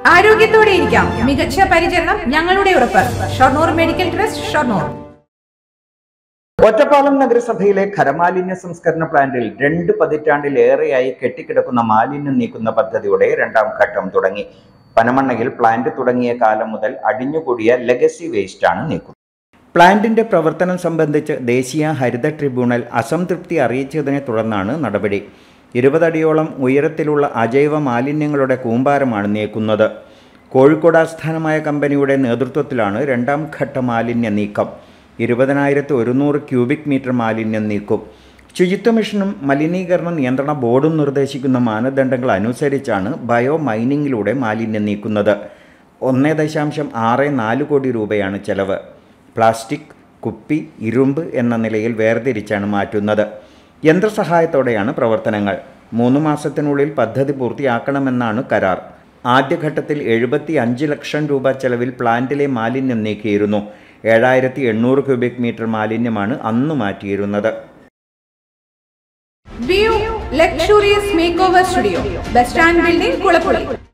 ആരോഗ്യത്തോടെ ഇരിക്കാം. മികച്ച പരിചരണം ഞങ്ങളുടെ ഉറപ്പ്. Shoranur medical trust, Shoranur. ഒറ്റപ്പാലം നഗരസഭയിലെ ഖരമാലിന്യ സംസ്കരണ പ്ലാന്റിൽ 2 പതിറ്റാണ്ടിലേറെയായി കെട്ടിക്കിടക്കുന്ന മാലിന്യം നീക്കുന്ന പദ്ധതിയുടെ 2ാം ഘട്ടം തുടങ്ങി. പനമണ്ണയിൽ പ്ലാന്റ് തുടങ്ങിയ കാലം മുതൽ അടിഞ്ഞുകൂടിയ ലെഗസി വേസ്റ്റാണ് നീക്കുന്നത്. പ്ലാന്റിന്റെ പ്രവർത്തനം സംബന്ധിച്ച് ദേശീയ ഹരിത ട്രിബ്യൂണൽ അസംതൃപ്തി അറിയിച്ചതിനെ തുടർന്നാണ് നടപടി. 20 അടിയോളം ഉയരത്തിലുള്ള അജൈവ മാലിന്യങ്ങളുടെ കൂമ്പാരമാണ് നീക്കുന്നത്. കോഴിക്കോട് ആസ്ഥാനമായ കമ്പനിയുടെ നേതൃത്വത്തിലാണ് 2ാം ഘട്ട മാലിന്യ നീക്കം. 20,100 ക്യൂബിക് മീറ്റർ മാലിന്യം നീക്കും. ശുചിത്വ മിഷനും മലിനീകരണ നിയന്ത്രണ ബോർഡും നിർദ്ദേശിക്കുന്ന മാനദണ്ഡങ്ങൾ അനുസരിച്ചാണ് ബയോ മൈനിങ്ങിലൂടെ മാലിന്യം നീക്കുന്നത്. 1.64 കോടി രൂപയാണ് ചെലവ്. പ്ലാസ്റ്റിക്, കുപ്പി, ഇരുമ്പ് എന്ന നിലയിൽ വേർതിരിച്ചാണ് മാറ്റുന്നത്. യന്ത്രസഹായത്തോടെയാണ് പ്രവർത്തനങ്ങൾ. 3 മാസത്തിനുള്ളിൽ പദ്ധതി പൂർത്തിയാക്കണമെന്നാണ് കരാർ. ആദ്യഘട്ടത്തിൽ 75 ലക്ഷം രൂപ ചെലവിൽ പ്ലാന്റിലെ മാലിന്യം നീക്കിയിരുന്നു. 7,800 ക്യൂബിക് മീറ്റർ മാലിന്യമാണ് അന്ന് മാറ്റിയിരുന്നത്. View luxurious make over studio, bus stand building, Kulappuzha.